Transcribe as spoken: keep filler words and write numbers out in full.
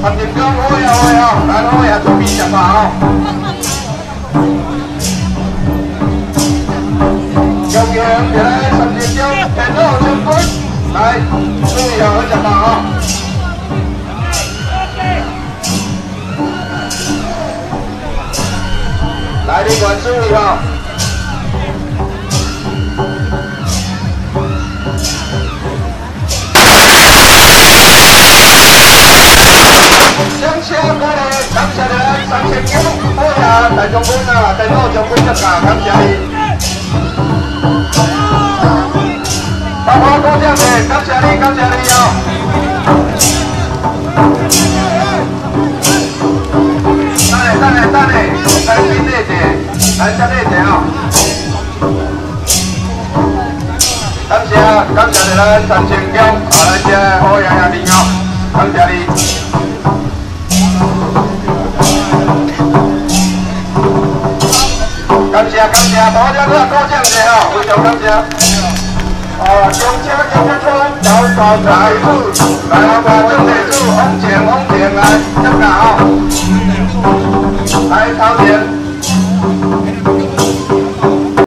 十点钟好呀好呀，来好呀，准备食饭哦。有嘅，嚟十點鐘，人都好上班，嚟注意下去食飯哦。來，你關注你哦。 上車過嚟，感謝你，三千九，好呀，大將軍啊，大佬將軍一架，感謝你。好好多謝你，感謝你，感謝你啊！等嚟，等嚟，等嚟，來邊呢隻，來這呢隻啊！感謝，感謝你啦，三千九，啊，來這好呀呀，你啊，感謝你。 感謝感謝，多謝多多謝你啊，非常感謝。啊，中車中車村有個大路，來我們中地路往前往前。